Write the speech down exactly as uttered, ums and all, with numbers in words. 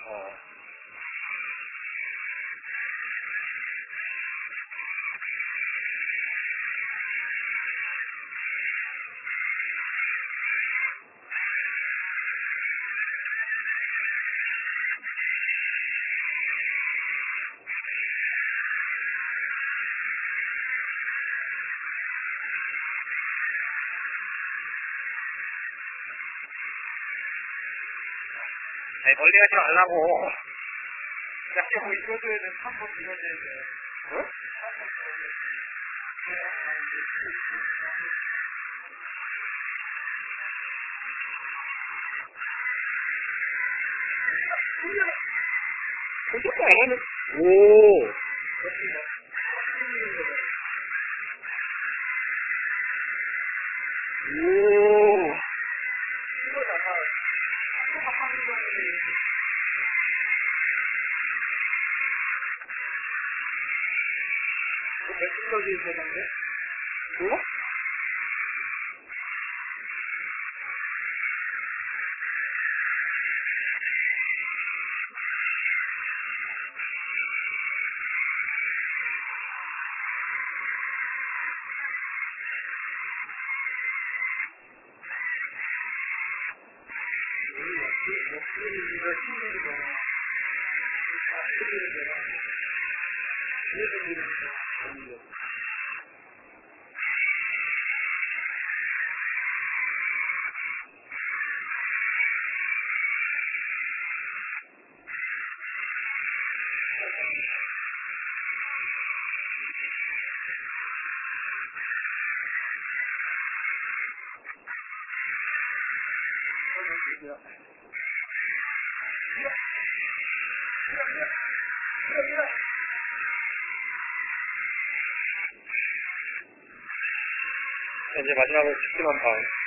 어. 아니, 멀리 가지 말라고. 약간 뭐 이거줘야 돼. 한번 이거줘야 돼. 응? 그렇게 안 하네. 오. 오. 몇분까지 되는데? 몰라? 이제 마지막으로 십십만 방.